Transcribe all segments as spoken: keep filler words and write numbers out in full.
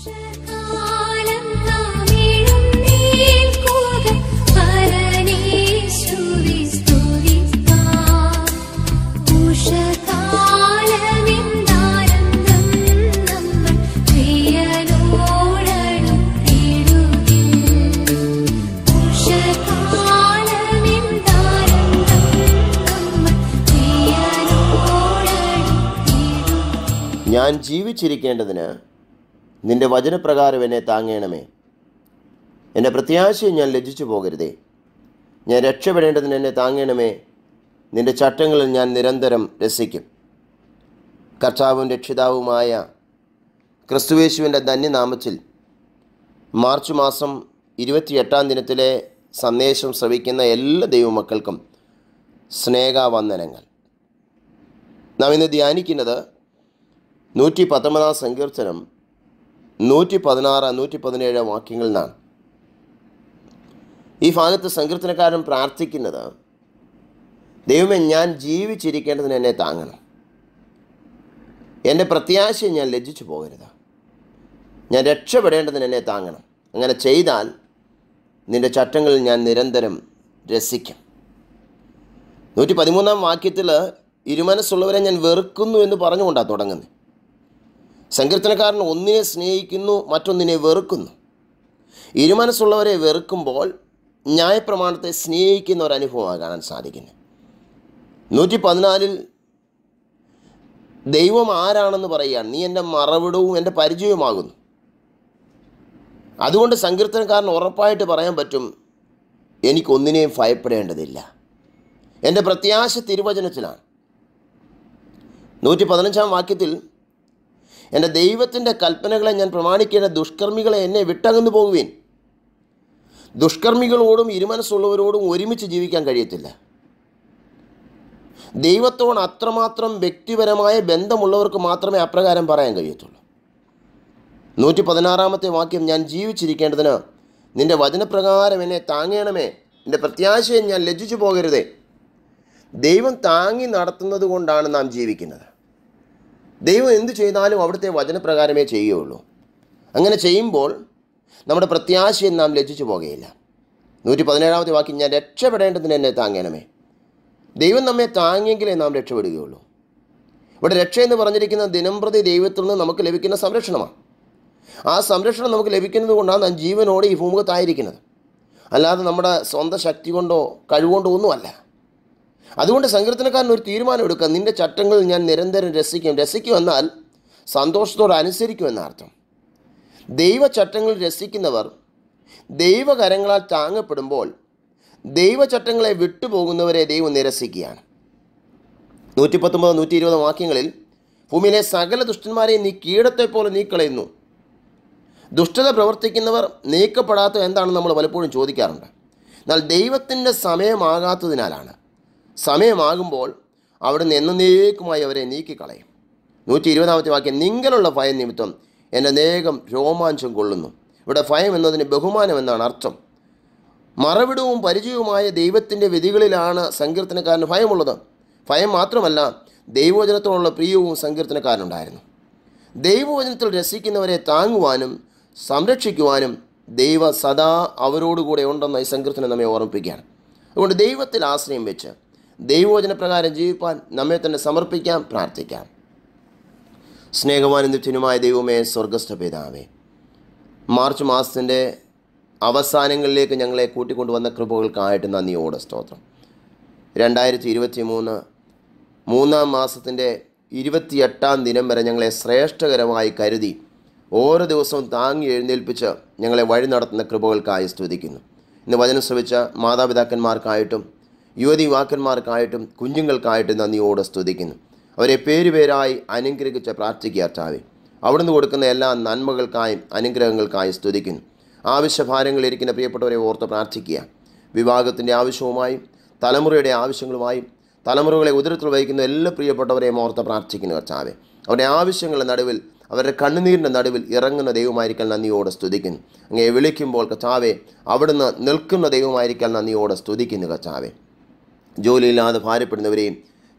ഞാൻ ജീവിച്ചിരിക്കേണ്ടതിന് നിന്റെ വചനപ്രകാരം എന്നെ താങ്ങണമേ. എൻ്റെ പ്രത്യാശയെ ഞാൻ ലജ്ജിച്ചു പോകരുതേ. ഞാൻ രക്ഷപ്പെടേണ്ടതിന് എന്നെ താങ്ങണമേ. നിന്റെ ചട്ടങ്ങളിൽ ഞാൻ നിരന്തരം രസിക്കും. കർത്താവും രക്ഷിതാവുമായ ക്രിസ്തുയേശുവിൻ്റെ ധന്യനാമത്തിൽ മാർച്ച് മാസം ഇരുപത്തിയെട്ടാം ദിനത്തിലെ സന്ദേശം ശ്രവിക്കുന്ന എല്ലാ ദൈവമക്കൾക്കും സ്നേഹവന്ദനങ്ങൾ. നാം ഇന്ന് ധ്യാനിക്കുന്നത് നൂറ്റി പത്തൊമ്പതാം സങ്കീർത്തനം നൂറ്റി പതിനാറ് നൂറ്റി പതിനേഴ് വാക്യങ്ങളിൽ നിന്നാണ്. ഈ ഭാഗത്ത് സങ്കീർത്തനക്കാരൻ പ്രാർത്ഥിക്കുന്നത്, ദൈവമേ, ഞാൻ ജീവിച്ചിരിക്കേണ്ടതിന് എന്നെ താങ്ങണം. എൻ്റെ പ്രത്യാശയെ ഞാൻ ലജ്ജിച്ചു പോകരുത്. ഞാൻ രക്ഷപ്പെടേണ്ടതിന് എന്നെ താങ്ങണം. അങ്ങനെ ചെയ്താൽ നിൻ്റെ ചട്ടങ്ങളിൽ ഞാൻ നിരന്തരം രസിക്കും. നൂറ്റി പതിമൂന്നാം വാക്യത്തിൽ ഇരുമനസ്സുള്ളവരെ ഞാൻ വെറുക്കുന്നു എന്ന് പറഞ്ഞുകൊണ്ടാണ് തുടങ്ങുന്നത്. സങ്കീർത്തനക്കാരൻ ഒന്നിനെ സ്നേഹിക്കുന്നു, മറ്റൊന്നിനെ വെറുക്കുന്നു. ഇരുമനസ്സുള്ളവരെ വെറുക്കുമ്പോൾ ന്യായപ്രമാണത്തെ സ്നേഹിക്കുന്ന ഒരനുഭവമാണ് കാണാൻ സാധിക്കുന്നത്. നൂറ്റി പതിനാലിൽ ദൈവം ആരാണെന്ന് പറയുകയാണ്. നീ എൻ്റെ മറവിടവും എൻ്റെ പരിചയവുമാകുന്നു. അതുകൊണ്ട് സങ്കീർത്തനക്കാരൻ ഉറപ്പായിട്ട് പറയാൻ പറ്റും, എനിക്കൊന്നിനെയും ഭയപ്പെടേണ്ടതില്ല. എൻ്റെ പ്രത്യാശ തിരുവചനത്തിലാണ്. നൂറ്റി പതിനഞ്ചാം വാക്യത്തിൽ, എൻ്റെ ദൈവത്തിൻ്റെ കൽപ്പനകളെ ഞാൻ പ്രമാണിക്കേണ്ട ദുഷ്കർമ്മികളെ എന്നെ വിട്ടകന്നു പോകുവേൻ. ദുഷ്കർമ്മികളോടും ഇരുമനസ്സുള്ളവരോടും ഒരുമിച്ച് ജീവിക്കാൻ കഴിയത്തില്ല. ദൈവത്തോട് അത്രമാത്രം വ്യക്തിപരമായ ബന്ധമുള്ളവർക്ക് മാത്രമേ അപ്രകാരം പറയാൻ കഴിയത്തുള്ളൂ. നൂറ്റി പതിനാറാമത്തെ വാക്യം, ഞാൻ ജീവിച്ചിരിക്കേണ്ടതിന് നിൻ്റെ വചനപ്രകാരം എന്നെ താങ്ങണമേ. എൻ്റെ പ്രത്യാശയെ ഞാൻ ലജ്ജിച്ചു പോകരുതേ. ദൈവം താങ്ങി നടത്തുന്നത് കൊണ്ടാണ് നാം ജീവിക്കുന്നത്. ദൈവം എന്ത് ചെയ്താലും അവിടുത്തെ വചനപ്രകാരമേ ചെയ്യുകയുള്ളൂ. അങ്ങനെ ചെയ്യുമ്പോൾ നമ്മുടെ പ്രത്യാശയെ നാം ലജ്ജിച്ചു പോകുകയില്ല. നൂറ്റി പതിനേഴാമത്തെ വാക്യം, ഞാൻ രക്ഷപ്പെടേണ്ടതിന് എന്നെ താങ്ങണമേ. ദൈവം നമ്മെ താങ്ങിയെങ്കിലേ നാം രക്ഷപ്പെടുകയുള്ളൂ. ഇവിടെ രക്ഷ എന്ന് പറഞ്ഞിരിക്കുന്ന ദിനംപ്രതി ദൈവത്തിൽ നിന്ന് നമുക്ക് ലഭിക്കുന്ന സംരക്ഷണമാണ്. ആ സംരക്ഷണം നമുക്ക് ലഭിക്കുന്നത് കൊണ്ടാണ് നാം ജീവനോടെ ഈ ഭൂമുഖത്തായിരിക്കുന്നത്. അല്ലാതെ നമ്മുടെ സ്വന്തം ശക്തി കൊണ്ടോ കഴിവുകൊണ്ടോ ഒന്നുമല്ല. അതുകൊണ്ട് സങ്കീർത്തനക്കാരൻ ഒരു തീരുമാനം എടുക്കുക, നിൻ്റെ ചട്ടങ്ങളിൽ ഞാൻ നിരന്തരം രസിക്കും. രസിക്കും എന്നാൽ സന്തോഷത്തോടെ അനുസരിക്കുമെന്ന അർത്ഥം. ദൈവചട്ടങ്ങളിൽ രസിക്കുന്നവർ ദൈവകരങ്ങളാൽ താങ്ങപ്പെടുമ്പോൾ ദൈവചട്ടങ്ങളെ വിട്ടുപോകുന്നവരെ ദൈവം നിരസിക്കുകയാണ്. നൂറ്റി പത്തൊമ്പത് നൂറ്റി ഇരുപത് വാക്യങ്ങളിൽ, ഭൂമിയിലെ സകല ദുഷ്ടന്മാരെയും നീ കീടത്തെ പോലെ നീക്കളയുന്നു. ദുഷ്ടത പ്രവർത്തിക്കുന്നവർ നീക്കപ്പെടാത്ത എന്താണെന്ന് നമ്മൾ പലപ്പോഴും ചോദിക്കാറുണ്ട്. എന്നാൽ ദൈവത്തിൻ്റെ സമയമാകാത്തതിനാലാണ്. സമയമാകുമ്പോൾ അവിടുന്ന് എന്നേക്കുമായി അവരെ നീക്കിക്കളയും. നൂറ്റി ഇരുപതാമത്തെ വാക്യം, നിങ്കലുള്ള ഭയം നിമിത്തം എൻ്റെ നേകം രോമാഞ്ചം കൊള്ളുന്നു. ഇവിടെ ഭയം എന്നതിന് ബഹുമാനം എന്നാണ് അർത്ഥം. മറവിടവും പരിചയവുമായ ദൈവത്തിൻ്റെ വിധികളിലാണ് സങ്കീർത്തനക്കാരന് ഭയമുള്ളത്. ഭയം മാത്രമല്ല, ദൈവവചനത്തോടുള്ള പ്രിയവും സങ്കീർത്തനക്കാരനുണ്ടായിരുന്നു. ദൈവവചനത്തിൽ രസിക്കുന്നവരെ താങ്ങുവാനും സംരക്ഷിക്കുവാനും ദൈവ സദാ അവരോടുകൂടെ ഉണ്ടെന്ന ഈ സങ്കീർത്തനം നമ്മെ ഓർമ്മിപ്പിക്കുകയാണ്. അതുകൊണ്ട് ദൈവത്തിൽ ആശ്രയം വെച്ച് ദൈവവചന പ്രകാരം ജീവിപ്പാൻ നമ്മെ തന്നെ സമർപ്പിക്കാം, പ്രാർത്ഥിക്കാം. സ്നേഹവാനും നിത്യനുമായ ദൈവമേ, സ്വർഗസ്ഥ പിതാവേ, മാർച്ച് മാസത്തിൻ്റെ അവസാനങ്ങളിലേക്ക് ഞങ്ങളെ കൂട്ടിക്കൊണ്ടുവന്ന കൃപകൾക്കായിട്ട് നന്ദിയോടെ സ്തോത്രം. രണ്ടായിരത്തി ഇരുപത്തി മൂന്ന് മൂന്നാം മാസത്തിൻ്റെ ഇരുപത്തിയെട്ടാം ദിനം വരെ ഞങ്ങളെ ശ്രേഷ്ഠകരമായി കരുതി ഓരോ ദിവസവും താങ്ങി എഴുന്നേൽപ്പിച്ച് ഞങ്ങളെ വഴി നടത്തുന്ന കൃപകൾക്കായി സ്തുതിക്കുന്നു. ഇന്ന് വചനം ശ്രവിച്ച മാതാപിതാക്കന്മാർക്കായിട്ടും യുവതി യുവാക്കന്മാർക്കായിട്ടും കുഞ്ഞുങ്ങൾക്കായിട്ടും നന്ദിയോടെ സ്തുതിക്കുന്നു. അവരെ പേരുപേരായി അനുഗ്രഹിച്ച് പ്രാർത്ഥിക്കുക കർത്താവേ. അവിടുന്ന് കൊടുക്കുന്ന എല്ലാ നന്മകൾക്കായും അനുഗ്രഹങ്ങൾക്കായി സ്തുതിക്കുന്നു. ആവശ്യഭാരങ്ങളിരിക്കുന്ന പ്രിയപ്പെട്ടവരെ ഓർത്ത് പ്രാർത്ഥിക്കുക. വിവാഹത്തിൻ്റെ ആവശ്യവുമായും തലമുറയുടെ ആവശ്യങ്ങളുമായും തലമുറകളെ ഉദരത്തിൽ വഹിക്കുന്ന എല്ലാ പ്രിയപ്പെട്ടവരെയും ഓർത്ത് പ്രാർത്ഥിക്കുന്നു കർത്താവേ. അവരുടെ ആവശ്യങ്ങളുടെ നടുവിൽ, അവരുടെ കണ്ണുനീരിൻ്റെ നടുവിൽ ഇറങ്ങുന്ന ദൈവമായിരിക്കാൻ നന്ദിയോടെ സ്തുതിക്കുന്നു. അങ്ങനെ വിളിക്കുമ്പോൾ കർത്താവേ അവിടുന്ന് നിൽക്കുന്ന ദൈവമായിരിക്കാൻ നന്ദിയോടെ സ്തുതിക്കുന്നു കർത്താവേ. ജോലിയില്ലാതെ ഭാരപ്പെടുന്നവരെയും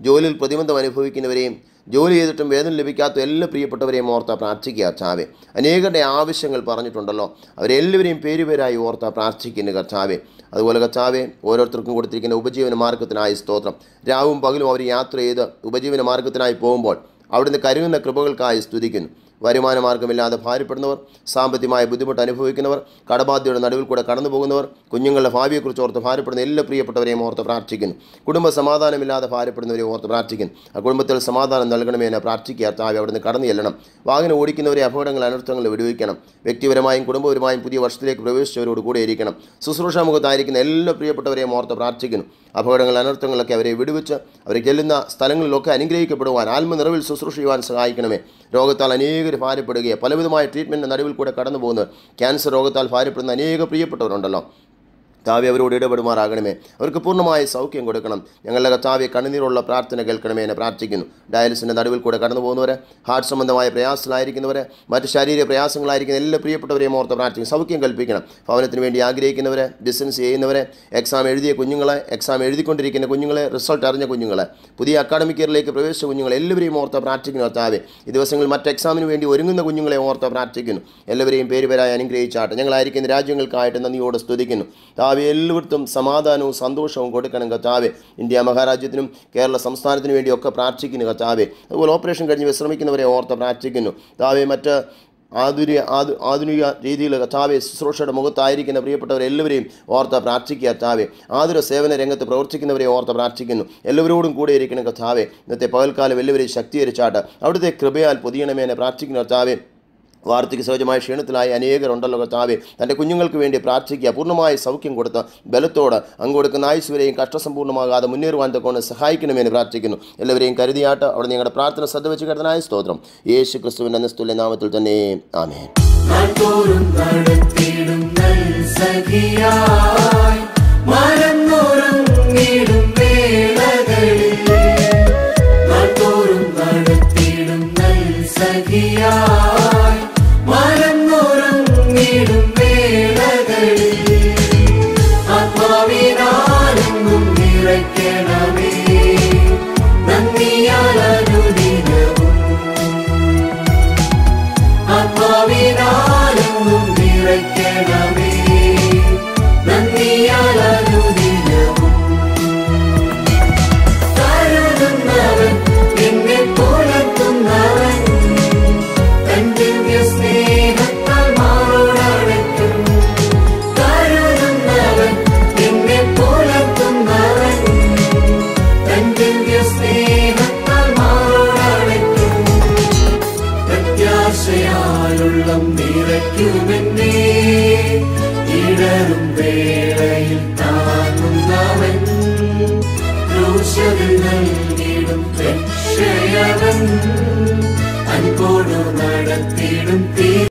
ജോലിയിൽ പ്രതിബന്ധം അനുഭവിക്കുന്നവരെയും ജോലി ചെയ്തിട്ടും വേതനം ലഭിക്കാത്ത എല്ലാ പ്രിയപ്പെട്ടവരെയും ഓർത്ത പ്രാർത്ഥിക്കുക കർത്താവേ. അനേകരുടെ ആവശ്യങ്ങൾ പറഞ്ഞിട്ടുണ്ടല്ലോ, അവരെല്ലാവരെയും പേരുപേരായി ഓർത്ത പ്രാർത്ഥിക്കുന്നു കർത്താവേ. അതുപോലെ കർത്താവേ, ഓരോരുത്തർക്കും കൊടുത്തിരിക്കുന്ന ഉപജീവന മാർഗത്തിനായി സ്തോത്രം. രാവും പകലും അവർ യാത്ര ചെയ്ത് ഉപജീവന മാർഗത്തിനായി പോകുമ്പോൾ അവിടുന്ന് കരുതുന്ന കൃപകൾക്കായി സ്തുതിക്കുന്നു. വരുമാന മാർഗമില്ലാതെ ഭാരപ്പെടുന്നവർ, സാമ്പത്തികമായ ബുദ്ധിമുട്ട് അനുഭവിക്കുന്നവർ, കടബാധ്യതയുടെ നടുവിൽ കൂടെ കടന്നു പോകുന്നവർ, കുഞ്ഞുങ്ങളുടെ ഭാവിയെക്കുറിച്ച് ഓർത്ത് ഭാരപ്പെടുന്ന എല്ലാ പ്രിയപ്പെട്ടവരെയും ഓർത്ത് പ്രാർത്ഥിക്കുന്നു. കുടുംബ സമാധാനമില്ലാതെ ഭാരപ്പെടുന്നവരെ ഓർത്ത് പ്രാർത്ഥിക്കുന്നു. ആ കുടുംബത്തിൽ സമാധാനം നൽകണമേ എന്ന് പ്രാർത്ഥിക്കുക കർത്താവേ. അവിടുന്ന് കടന്നു ചെല്ലണം. വാഹനം ഓടിക്കുന്നവരെ അപകടങ്ങൾ അനർത്ഥങ്ങൾ വിടുവിക്കണം. വ്യക്തിപരമായും കുടുംബപരമായും പുതിയ വർഷത്തിലേക്ക് പ്രവേശിച്ചവരോട് കൂടെ ഇരിക്കണം. ശുശ്രൂഷാമുഖത്തായിരിക്കുന്ന എല്ലാ പ്രിയപ്പെട്ടവരെയും ഓർത്ത് പ്രാർത്ഥിക്കുന്നു. അപകടങ്ങൾ അനർത്ഥങ്ങളൊക്കെ അവരെ വിടുവിച്ച് അവർ ചെല്ലുന്ന സ്ഥലങ്ങളിലൊക്കെ അനുഗ്രഹിക്കപ്പെടുവാൻ, ആത്മനിറവിൽ ശുശ്രൂഷ ചെയ്യുവാൻ സഹായിക്കണമേ. രോഗത്താൽ അനേകർ ഭാരപ്പെടുകയെ പലവിധമായ ട്രീറ്റ്മെൻറ്റിൻ്റെ നടുവിൽ കൂടെ കടന്നു പോകുന്നവർ, ക്യാൻസർ രോഗത്താൽ ഭാരപ്പെടുന്ന അനേക പ്രിയപ്പെട്ടവരുണ്ടല്ലോ. കർത്താവേ, അവരോട് ഇടപെടുമാറാകണമേ. അവർക്ക് പൂർണ്ണമായ സൗഖ്യം കൊടുക്കണം. ഞങ്ങളുടെ കർത്താവെ, കണ്ണുനീരുള്ള പ്രാർത്ഥന കേൾക്കണമേ എന്ന് പ്രാർത്ഥിക്കുന്നു. ഡയാലിസിൻ്റെ നടുവിൽ കൂടെ കടന്നു പോകുന്നവരെ, ഹാർട്ട് സംബന്ധമായ പ്രയാസങ്ങളായിരിക്കുന്നവരെ, മറ്റ് ശാരീരിക പ്രയാസങ്ങളായിരിക്കുന്ന എല്ലാ പ്രിയപ്പെട്ടവരെയും ഓർത്ത് പ്രാർത്ഥിക്കും. സൗഖ്യം കൽപ്പിക്കണം. ഭവനത്തിന് വേണ്ടി ആഗ്രഹിക്കുന്നവരെ, ബിസിനസ് ചെയ്യുന്നവരെ, എക്സാം എഴുതിയ കുഞ്ഞുങ്ങളെ, എക്സാം എഴുതിക്കൊണ്ടിരിക്കുന്ന കുഞ്ഞുങ്ങളെ, റിസൾട്ട് അറിഞ്ഞ കുഞ്ഞുങ്ങളെ, പുതിയ അക്കാഡമിക് ഇയറിലേക്ക് പ്രവേശിച്ച കുഞ്ഞുങ്ങളെ എല്ലാവരെയും ഓർത്ത് പ്രാർത്ഥിക്കുന്നു കർത്താവേ. ഈ ദിവസങ്ങളിൽ മറ്റ് എക്സാമിന് വേണ്ടി ഒരുങ്ങുന്ന കുഞ്ഞുങ്ങളെ ഓർത്ത് പ്രാർത്ഥിക്കുന്നു. എല്ലാവരെയും പേരുപേരായി അനുഗ്രഹിച്ചാട്ടെ. ഞങ്ങളായിരിക്കുന്ന രാജ്യങ്ങൾക്കായിട്ട് നന്ദിയോടെ സ്തുതിക്കുന്നു. എല്ലാവർക്കും സമാധാനവും സന്തോഷവും കൊടുക്കണം കർത്താവേ. ഇന്ത്യ മഹാരാജ്യത്തിനും കേരള സംസ്ഥാനത്തിനു വേണ്ടിയൊക്കെ പ്രാർത്ഥിക്കുന്നു കർത്താവേ. അതുപോലെ ഓപ്പറേഷൻ കഴിഞ്ഞ് വിശ്രമിക്കുന്നവരെ ഓർത്ത് പ്രാർത്ഥിക്കുന്നു കർത്താവേ. മറ്റ് ആധുനിക ആധു ആധുനിക രീതിയിൽ കർത്താവെ ശുശ്രൂഷയുടെ മുഖത്തായിരിക്കുന്ന പ്രിയപ്പെട്ടവരെല്ലാവരെയും ഓർത്ത് പ്രാർത്ഥിക്കുക കർത്താവെ. ആതുര സേവന രംഗത്ത് പ്രവർത്തിക്കുന്നവരെ ഓർത്ത് പ്രാർത്ഥിക്കുന്നു. എല്ലാവരോടും കൂടെ ഇരിക്കണം കർത്താവെ. ഇന്നത്തെ പകൽക്കാലം എല്ലാവരെയും ശക്തീകരിച്ചാട്ട് അവിടുത്തെ കൃപയാൽ പൊതിയണമേ എന്ന് പ്രാർത്ഥിക്കുന്നു കർത്താവെ. വാർദ്ധക്യ സഹജമായ ക്ഷീണത്തിലായി അനേകരുണ്ടല്ലോ കർത്താവെ. തൻ്റെ കുഞ്ഞുങ്ങൾക്ക് വേണ്ടി പ്രാർത്ഥിക്കുക. പൂർണ്ണമായ സൗഖ്യം കൊടുത്ത് ബലത്തോട് അങ്ങ് കൊടുക്കുന്ന ആയുസ്സുവരെയും കഷ്ടസമ്പൂർണ്ണമാകാതെ മുന്നേറുവാൻ തൊക്കെ സഹായിക്കണമെന്ന് പ്രാർത്ഥിക്കുന്നു. എല്ലാവരെയും കരുതിയാട്ട് അവിടെ നിങ്ങളുടെ പ്രാർത്ഥന ശ്രദ്ധ വെച്ച് കിടന്നായ സ്തോത്രം. യേശു ക്രിസ്തുവിൻ്റെ നിസ്തുല്യ നാമത്തിൽ തന്നെ ആമേൻ. ഇടറും വേളയിൽ താങ്ങുന്നവൻ, ക്രൂശിൽ നൽകിടും രക്ഷയവൻ, അൻപോടു നടത്തിടും